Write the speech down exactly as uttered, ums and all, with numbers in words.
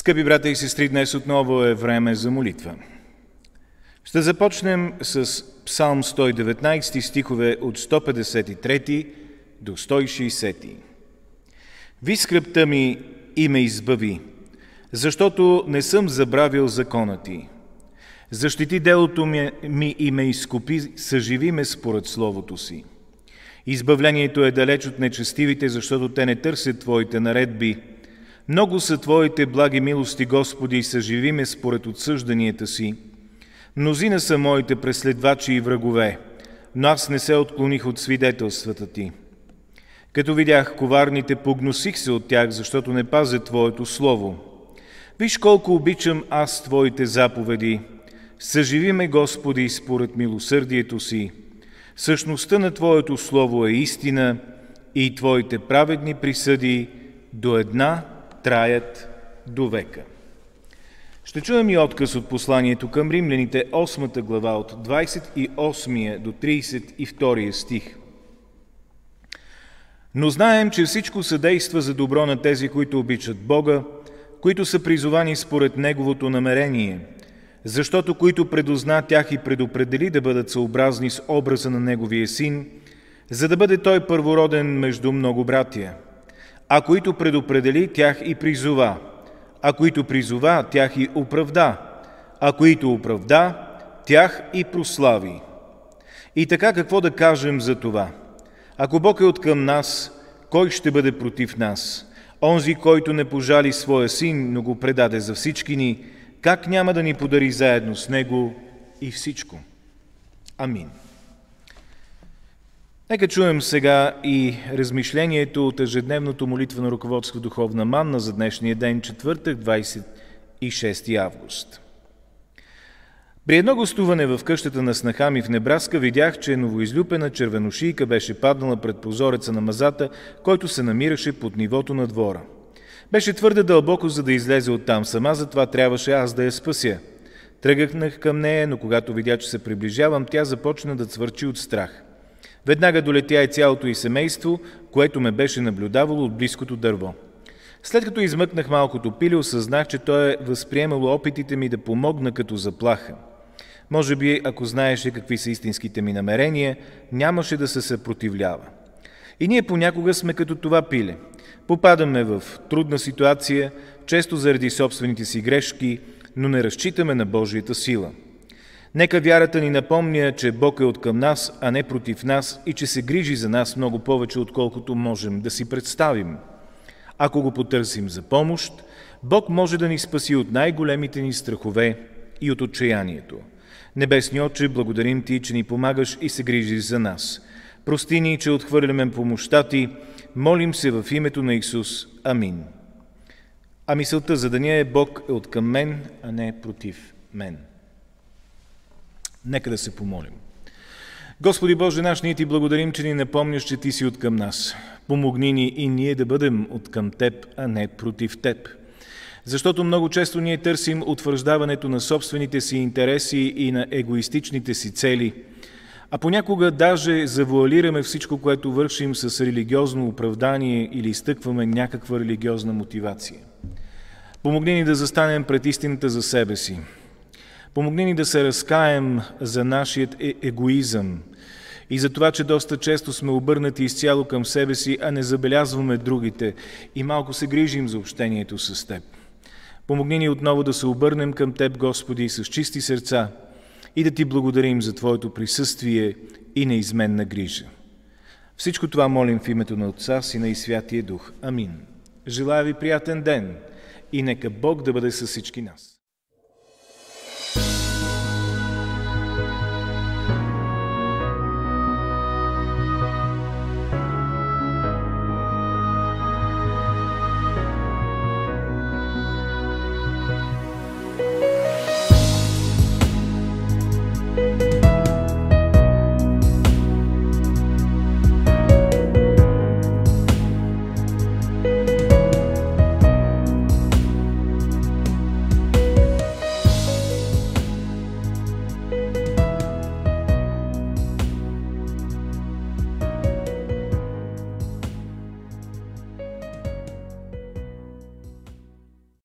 Скъпи брата и сестри, днес отново е време за молитва. Ще започнем с Псалм сто и деветнайсет, стихове от сто петдесет и трети до сто и шейсети. Ви скръбта ми и ме избави, защото не съм забравил закона ти. Защити делото ми, ми и ме изкупи, съживи ме според словото си. Избавлението е далеч от нечестивите, защото те не търсят Твоите наредби. Много са Твоите благи милости, Господи, и съживи ме според отсъжданията си. Мнозина са моите преследвачи и врагове, но аз не се отклоних от свидетелствата Ти. Като видях коварните, погносих се от тях, защото не пазят Твоето слово. Виж колко обичам аз Твоите заповеди. Съживи ме, Господи, според милосърдието си. Същността на Твоето слово е истина и Твоите праведни присъди до една траят до века. Ще чуем и отказ от посланието към римляните, осмата глава, от двадесет и осми до тридесет и втори стих. Но знаем, че всичко съдейства за добро на тези, които обичат Бога, които са призовани според Неговото намерение, защото които предозна тях и предопредели да бъдат съобразни с образа на Неговия Син, за да бъде Той първороден между много братия. А които предопредели, тях и призова, а които призова, тях и оправда, а които оправда, тях и прослави. И така какво да кажем за това? Ако Бог е откъм нас, кой ще бъде против нас? Онзи, който не пожали своя Син, но го предаде за всички ни, как няма да ни подари заедно с Него и всичко? Амин. Нека чуем сега и размишлението от ежедневното молитвено ръководство Духовна манна за днешния ден, четвъртък, двадесет и шести август. При едно гостуване в къщата на снаха ми в Небраска видях, че новоизлюпена червеношийка беше паднала пред прозореца на мазата, който се намираше под нивото на двора. Беше твърде дълбоко, за да излезе оттам сама, затова трябваше аз да я спася. Тръгнах към нея, но когато видя, че се приближавам, тя започна да цвърчи от страх. Веднага долетя и цялото й семейство, което ме беше наблюдавало от близкото дърво. След като измъкнах малкото пиле, осъзнах, че той е възприемало опитите ми да помогна като заплаха. Може би, ако знаеше какви са истинските ми намерения, нямаше да се съпротивлява. И ние понякога сме като това пиле. Попадаме в трудна ситуация, често заради собствените си грешки, но не разчитаме на Божията сила. Нека вярата ни напомня, че Бог е откъм нас, а не против нас и че се грижи за нас много повече, отколкото можем да си представим. Ако го потърсим за помощ, Бог може да ни спаси от най-големите ни страхове и от отчаянието. Небесни Отче, благодарим Ти, че ни помагаш и се грижиш за нас. Прости ни, че отхвърляме помощта Ти. Молим се в името на Исус. Амин. А мисълта за деня е: Бог е откъм мен, а не против мен. Нека да се помолим. Господи Боже наш, ние Ти благодарим, че ни напомняш, че Ти си откъм нас. Помогни ни и ние да бъдем откъм Теб, а не против Теб. Защото много често ние търсим утвърждаването на собствените си интереси и на егоистичните си цели, а понякога даже завуалираме всичко, което вършим, с религиозно оправдание или изтъкваме някаква религиозна мотивация. Помогни ни да застанем пред истината за себе си. Помогни ни да се разкаем за нашият е- егоизъм и за това, че доста често сме обърнати изцяло към себе си, а не забелязваме другите и малко се грижим за общението с Теб. Помогни ни отново да се обърнем към Теб, Господи, с чисти сърца и да Ти благодарим за Твоето присъствие и неизменна грижа. Всичко това молим в името на Отца, Сина и Святия Дух. Амин. Желая Ви приятен ден и нека Бог да бъде с всички нас.